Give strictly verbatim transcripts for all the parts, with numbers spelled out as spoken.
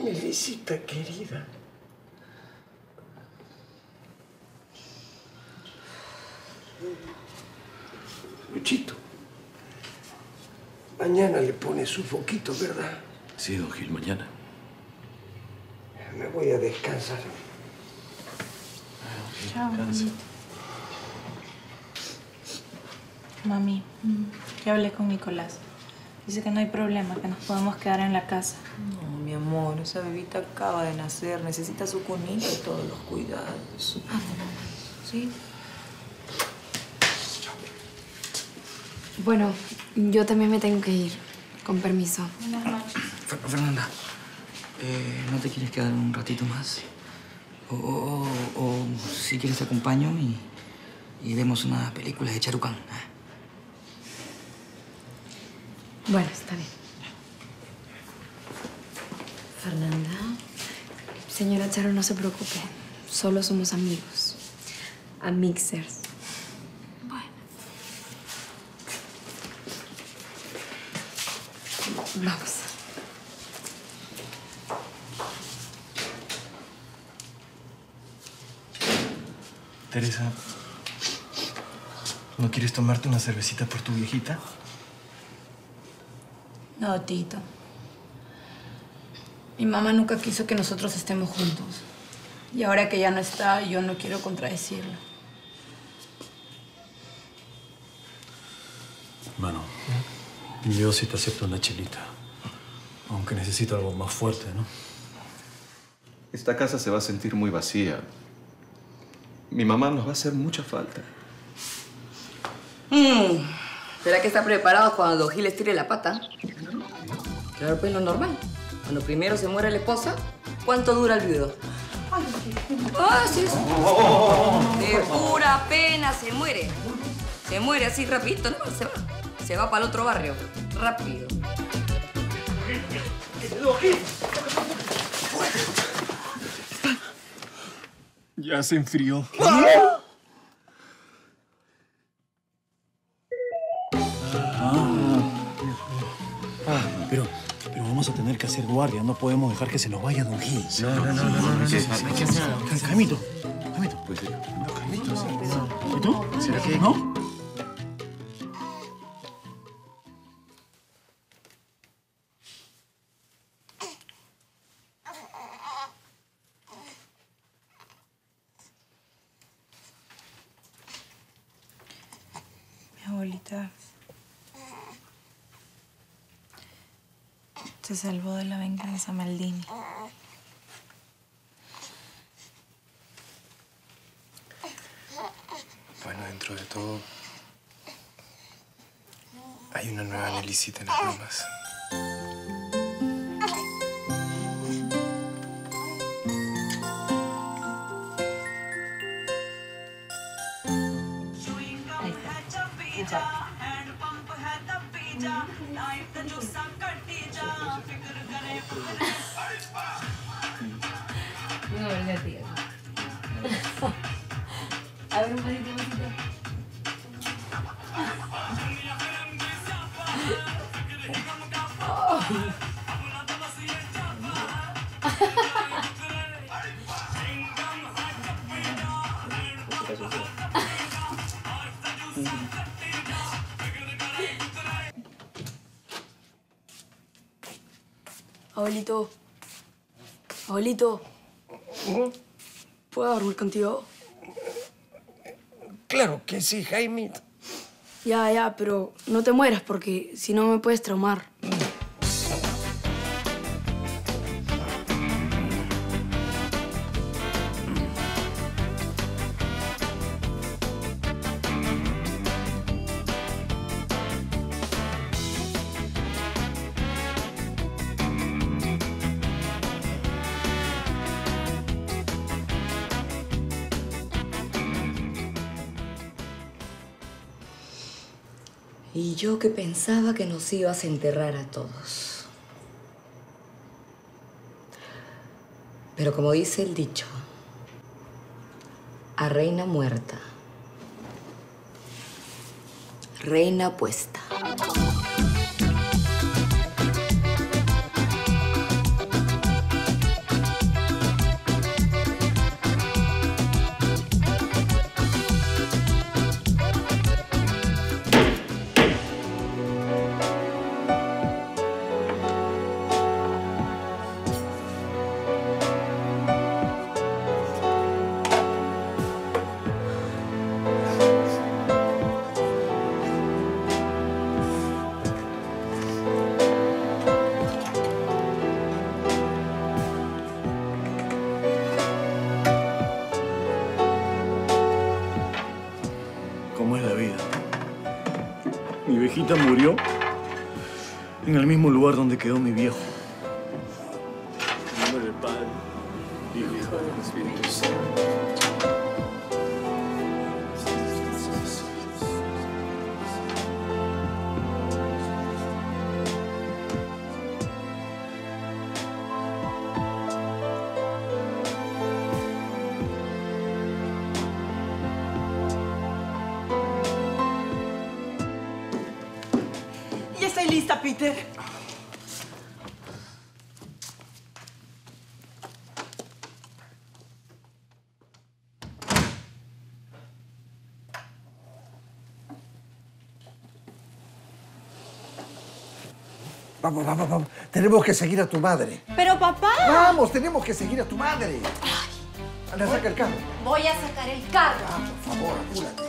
Mi Lisita querida. Luchito. Mañana le pone su foquito, ¿verdad? Sí, don Gil, mañana. Me voy a descansar. Chao. Mami, ya hablé con Nicolás. Dice que no hay problema, que nos podemos quedar en la casa. No, mi amor, esa bebita acaba de nacer. Necesita su cunita y todos los cuidados. Vamos, mamá. ¿Sí? Bueno, yo también me tengo que ir. Con permiso. Buenas noches. Fernanda, eh, ¿no te quieres quedar un ratito más? O, o, o, o si quieres te acompaño y, y vemos una película de Charucán. ¿eh? Bueno, está bien. Fernanda. Señora Charo, no se preocupe. Solo somos amigos. Amixers. Bueno. Vamos. Teresa, ¿no quieres tomarte una cervecita por tu viejita? No, Tito. Mi mamá nunca quiso que nosotros estemos juntos. Y ahora que ya no está, yo no quiero contradecirlo. Mano, yo sí te acepto una chelita. Aunque necesito algo más fuerte, ¿no? Esta casa se va a sentir muy vacía. Mi mamá nos va a hacer mucha falta. Mm. ¿Será que está preparado cuando Don Gil estire la pata? Claro, pues lo normal. Cuando primero se muere la esposa, ¿cuánto dura el viudo? Ah, sí, sí. De pura pena se muere. Se muere así rapidito, ¿no? Se va. Se va para el otro barrio. Rápido. Ya se enfrió. Ah, pero, pero vamos a tener que hacer guardia. No podemos dejar que se nos vaya Don Gil. No, no, no, no, no, no, Sí, sí, hay que hacer algo. Jaimito, Jaimito. Pues sí. No, Jaimito, sí. ¿Y tú? ¿Será que...? ¿No? Mi abuelita se salvó de la venganza Maldini. Bueno, dentro de todo, hay una nueva Nelicita en las lomas. No, verdad, tía. A ver, un pasito, un pasito. Abuelito. Abuelito. ¿Puedo dormir contigo? Claro que sí, Jaimito. Ya, ya, pero no te mueras porque si no me puedes traumar. Y yo que pensaba que nos ibas a enterrar a todos. Pero como dice el dicho, a reina muerta, reina puesta. vida. Mi viejita murió en el mismo lugar donde quedó mi viejo. En nombre del Padre, Hijo y del Espíritu Santo. Ya estoy lista, Peter. Vamos, vamos, vamos. Tenemos que seguir a tu madre. Pero, papá. Vamos, tenemos que seguir a tu madre. Anda, saca el carro. Voy a sacar el carro. Ah, por favor, apúrate.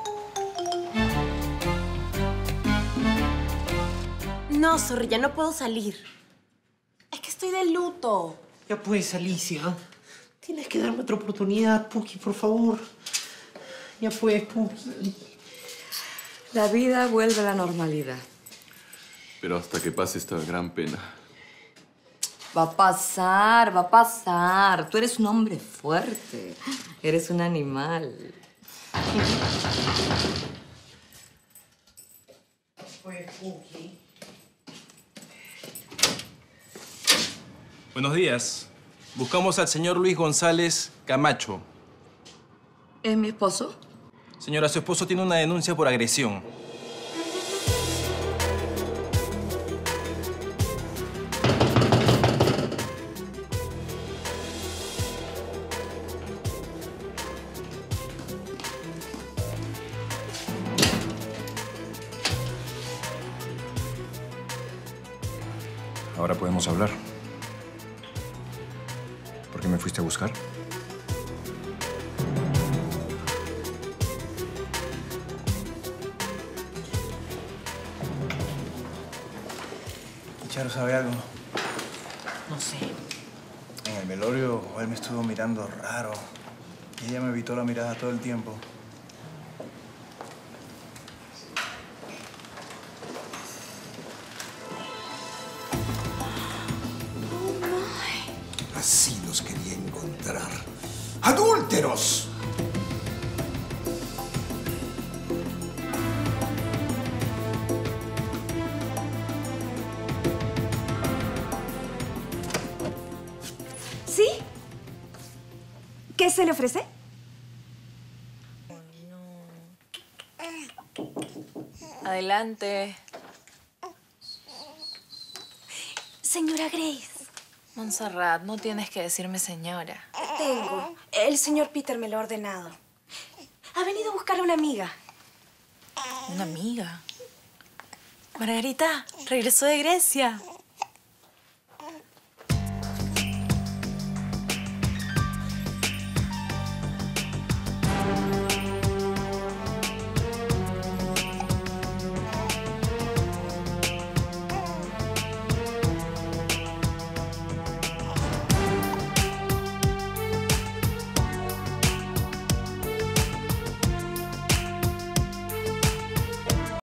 No, sorry, ya no puedo salir. Es que estoy de luto. Ya pues, Alicia. Tienes que darme otra oportunidad, Puki, por favor. Ya pues, Puki. La vida vuelve a la normalidad. Pero hasta que pase esta gran pena. Va a pasar, va a pasar. Tú eres un hombre fuerte. Eres un animal. Pues, Puki. Buenos días. Buscamos al señor Luis González Camacho. ¿Es mi esposo? Señora, su esposo tiene una denuncia por agresión. Ahora podemos hablar. ¿Por qué me fuiste a buscar? Charo sabe algo. No sé. En el velorio, él me estuvo mirando raro. Y ella me evitó la mirada todo el tiempo. Así los quería encontrar. ¡Adúlteros! ¿Sí? ¿Qué se le ofrece? Adelante. Señora Grace. Montserrat, no tienes que decirme señora. Tengo. El señor Peter me lo ha ordenado. Ha venido a buscar a una amiga. ¿Una amiga? Margarita, regresó de Grecia.